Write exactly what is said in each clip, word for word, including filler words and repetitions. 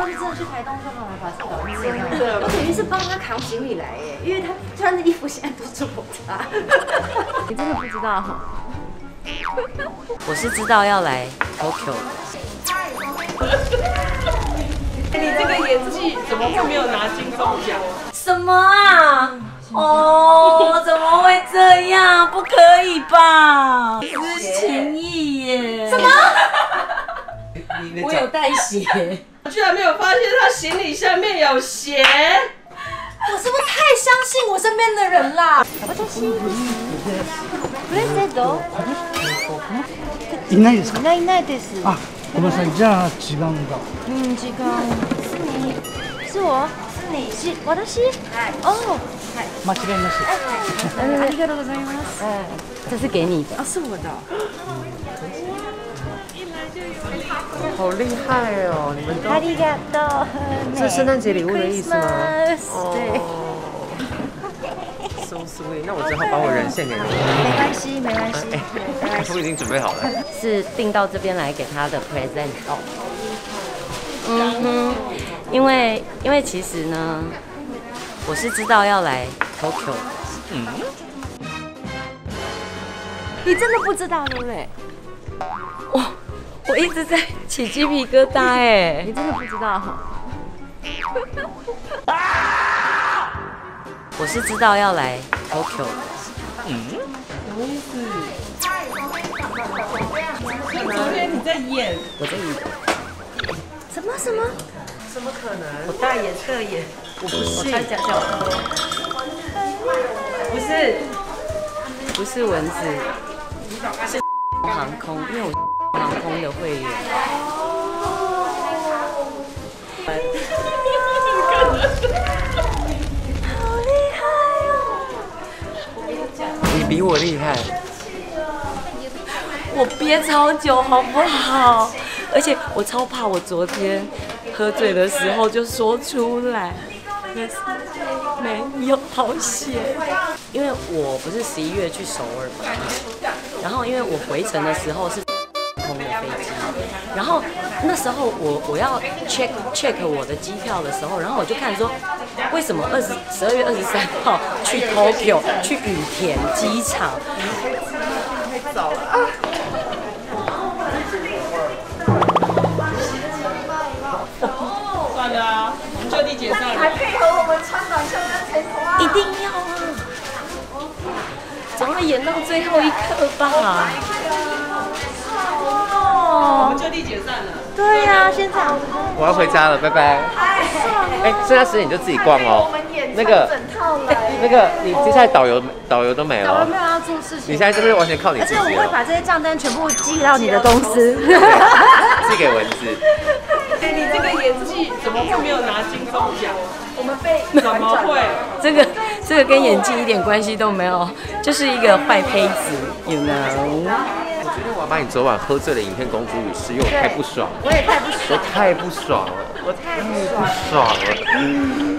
候就真的去台东就好了，把这搞定。真的，我等于是帮他扛行李来耶，因为他穿的衣服现在都是我擦。你真的不知道哈？ 我是知道要来 Tokyo。 你这个演技怎么会没有拿金钟奖？ 什么啊？哦，怎么会这样？不可以吧？是情谊耶！什么？我有带鞋。 我居然没有发现他行李下面有鞋。 我是不是太相信我身边的人啦？プレゼント？ いないですか？ いないいないです。 あ、ごめんなさい。じゃあ違うんだ。 嗯，这个是你，是我，是你，是私？哦， 間違いなし。 ありがとうございます。 这是给你的。 啊，是我的。 好厉害哦！你们都ありがとう。 这是圣诞节礼物的意思吗？ 对。 So sweet， 那我只好把我人献给你。 没关系，没关系。 我已经准备好了。 是订到这边来给他的 present 哦。嗯哼，因为因为其实呢，我是知道要来 Tokyo。嗯。 你真的不知道对不对？ 我我一直在起鸡皮疙瘩哎。 你真的不知道哈？ 我是知道要来 Tokyo。 嗯，什么意思？昨天你在演， 我在演。 什么什么？ 怎么可能？ 我大眼特眼，我不是。我猜假笑。 不是， 不是蚊子，是航空，因为我航空的会员。 你比我厉害。 我憋超久，好不好？而且我超怕我昨天喝醉的时候就说出来，可是没有，好险。因为我不是十一月去首尔嘛，然后因为我回程的时候是空的飞机，然后那时候我我要 check check 我的机票的时候，然后我就看说，为什么二十十二月二十三号去 Tokyo 去羽田机场？ 太早了啊！算了啊，我们就地解散了。还配合我们穿短袖跟前头啊？ 一定要啊！总要演到最后一刻吧。 我们就地解散了。 对呀、啊，现在我要回家了，拜拜。哎，剩下时间你就自己逛哦。那个，那个，你接下来导游导游都没了。 导游没有要做事情。 你现在就是完全靠你自己了。 而且我会把这些账单全部寄到你的公司， 寄给蚊子。 哎，你这个演技怎么会没有拿金钟奖？我们被怎么会？ 这个这个跟演技一点关系都没有，就是一个坏胚子 ，you know。 我觉得我要把你昨晚喝醉的影片公诸于世，因为我太不爽了。 我也太不爽， 我太不爽了，我太不爽了。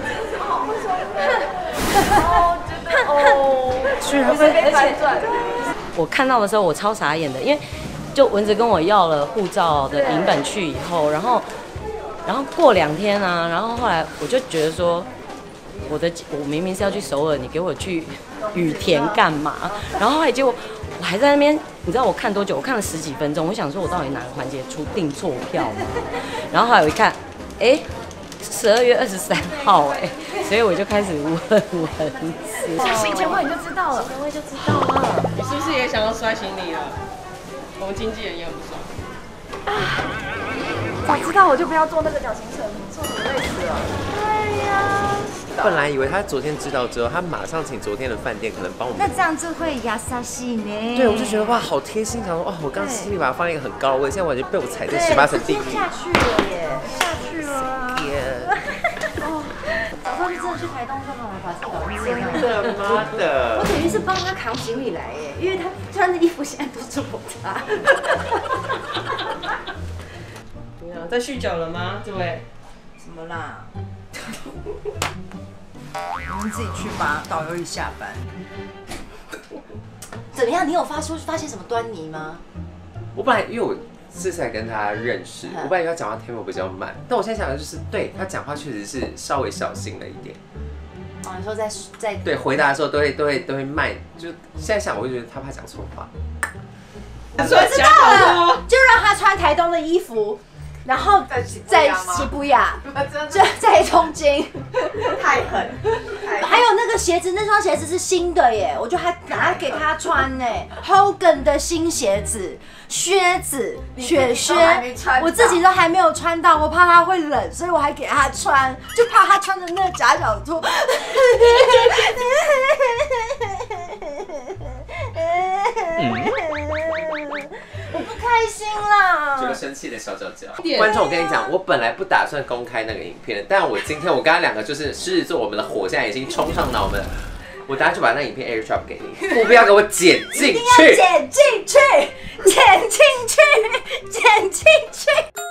哦， 居然会，而且我看到的时候我超傻眼的，因为就蚊子跟我要了护照的影本去以后，然后然后过两天啊，然后后来我就觉得说，我的我明明是要去首尔，你给我去羽田干嘛？然后后来结果我还在那边，你知道我看多久？我看了十几分钟，我想说我到底哪个环节出订错票吗？然后后来我一看，哎。十二月二十三号哎，所以我就开始问蚊子。 行前会你就知道了，行前会就知道了。 你是不是也想要摔行李了？我们经纪人也很不爽。 早知道我就不要做那个小行程，做什么累死了。对呀。 本来以为他昨天知道之后，他马上请昨天的饭店可能帮我们。 那这样就会压沙细呢。 对，我就觉得哇，好贴心，想说哇，我刚心里把它放在一个很高的位，现在完全被我踩在十八层地狱。 下去了耶，下去了啊。哦，早知道就真的去台东就好了，把这搞定。 真的妈的！ 我等于是帮他扛行李来耶，因为他穿的衣服现在都是我擦。 怎么样？在酗酒了吗？这位？ 什么啦？你们自己去吧，导游一下班。 怎么样？你有发出发现什么端倪吗？ 我本来因为我这才跟他认识。我本来以为他讲话 tempo 比较慢，但我现在想的就是，对他讲话确实是稍微小心了一点。 哦，你说在在对回答的时候都会都会都会慢，就现在想我就觉得他怕讲错话。 我知道了，就让他穿台东的衣服。然后在西布亚，就在东京， 太狠。 还有那个鞋子，那双鞋子是新的耶，我就还拿给他穿呢。Hogan 的新鞋子、靴子、雪靴，我自己都还没有穿到，我怕他会冷，所以我还给他穿，就怕他穿的那个夹脚拖。我不开心啦！ 这个生气的小脚脚。观众，我跟你讲，我本来不打算公开那个影片，但我今天我跟他两个就是狮子座，我们的火现在已经冲上脑门，我等下就把那影片 AirDrop 给你，务必要给我剪进去， 剪进去，剪进去，剪进去。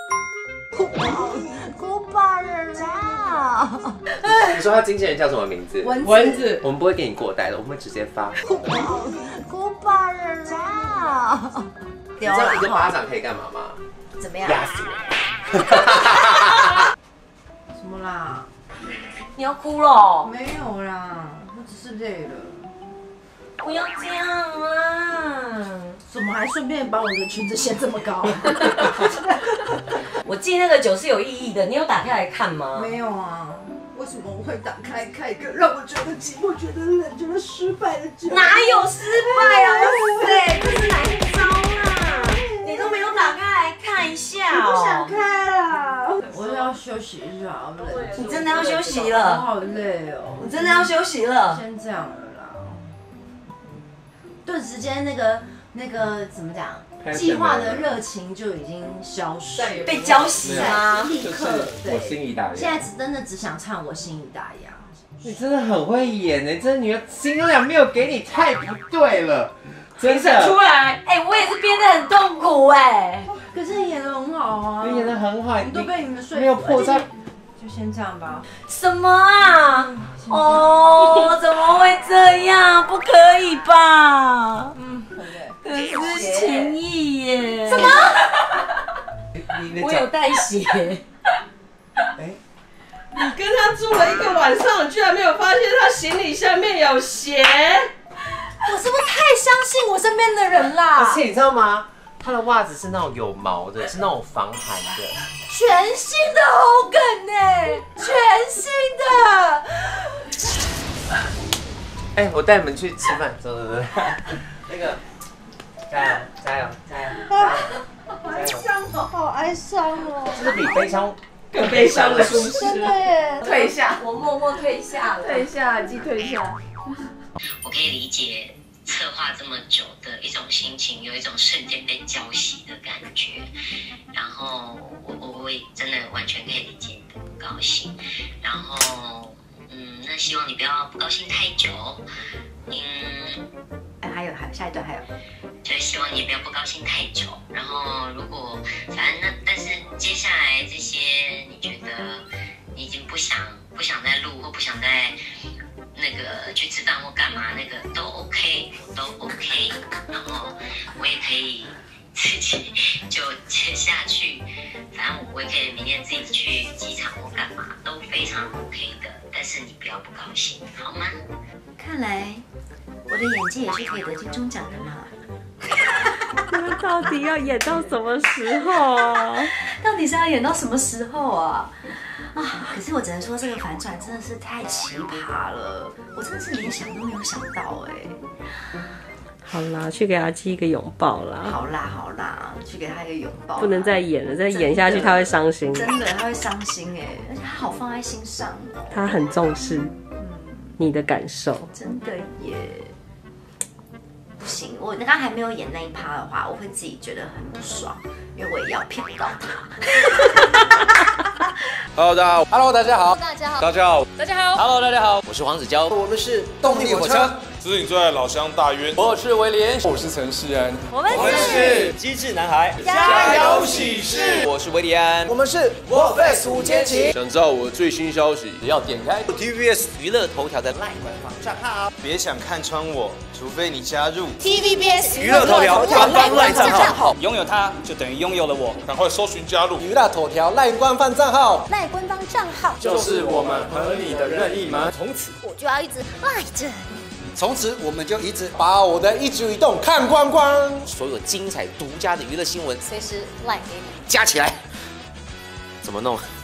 古巴人啊！ 你说他经纪人叫什么名字？ 蚊子。 我们不会给你过带的，我们会直接发。 古巴人啊！ 你知道一个巴掌可以干嘛吗？ 怎么样？ 压死人。 什么啦？ 你要哭了？ 没有啦，我只是累了。 不要这样啊！ 怎么还顺便把我的裙子掀这么高？ 我寄那个酒是有意义的，你有打开来看吗？ 没有啊。为什么我会打开看一个让我觉得寂寞、觉得冷、觉得失败的酒？ 哪有失败啊？对，这是哪一招啊？你都没有打开来看一下哦。 不想开啦，我要休息一下，我冷。 你真的要休息我了？ 好累哦。 你真的要休息了？ 先这样了啦。 顿时间那个那个怎么讲？计划的热情就已经消失， 被浇熄吗？ 立刻我心里打烊。 现在真的只想唱我心里打烊。 你真的很会演呢，这女的新娘没有给你太不对了，真的。 出来，哎，我也是编得很痛苦哎。 可是演得很好啊， 你演得很好， 你都被你们说服， 没有破绽。 就先这样吧。 什么啊？哦，怎么会这样？不可以吧？嗯，可是情谊耶。什么？我有带血。 哎， 你跟他住了一个晚上，你居然没有发现他行李下面有鞋？ 我是不是太相信我身边的人啦？ 而且你知道吗？他的袜子是那种有毛的，是那种防寒的。 全新的Hogan呢，全新的。 哎、欸，我带你们去吃饭，走走走。那个，加油加油加油！ 好哀伤哦，好哀伤哦。 这是比悲伤更悲伤的故事。 真的耶， 退下， 我默默退下了。 退下，记退下。 我可以理解策划这么久的一种心情，有一种瞬间被浇熄的感觉。然后我我我也真的完全可以理解你的不高兴。然后嗯，那希望你不要不高兴太久。嗯， 哎，还有还有下一段还有， 就是希望你不要不高兴太久。然后如果反正那但是接下来这些你觉得你已经不想不想再录或不想再那个去吃饭或干嘛，那个都 OK， 我都 OK， 然后我也可以自己就接下去，反正我也可以明天自己去机场或干嘛，都非常 OK 的。但是你不要不高兴，好吗？ 看来我的演技也是可以得金钟奖的嘛。 你们到底要演到什么时候啊？ 到底是要演到什么时候啊？啊！可是我只能说，这个反转真的是太奇葩了，我真的是连想都没有想到哎。 好啦，去给他寄一个拥抱啦。 好啦好啦，去给他一个拥抱。 不能再演了，再演下去他会伤心。 真的，他会伤心哎，而且他好放在心上哦。 他很重视你的感受。 真的耶。不行，我刚刚还没有演那一趴的话，我会自己觉得很不爽，因为我也要骗不到他。 Hello， 大家好。Hello， 大家好。 大家好。 大家好。 大家好。 Hello， 大家好。我是黄子佼，我们是动力火车。 这是你最爱的老乡大渊， 我是威廉， 我是陈世安， 我们是机智男孩， 加油喜事，我是维里安， 我们是 Warface 五千起。 想知道我最新消息， 只要点开 T V B S 娱乐头条的 LINE 官方账号， 别想看穿我，除非你加入 T V B S 娱乐头条官方 LINE 账号， 拥有它就等于拥有了我， 赶快搜寻加入娱乐头条 LINE 官方账号 ，LINE 官方账号就是我们和你的任意门， 从此我就要一直赖着你。 从此我们就一直把我的一举一动看光光， 所有精彩独家的娱乐新闻， 随时赖给你， 加起来怎么弄？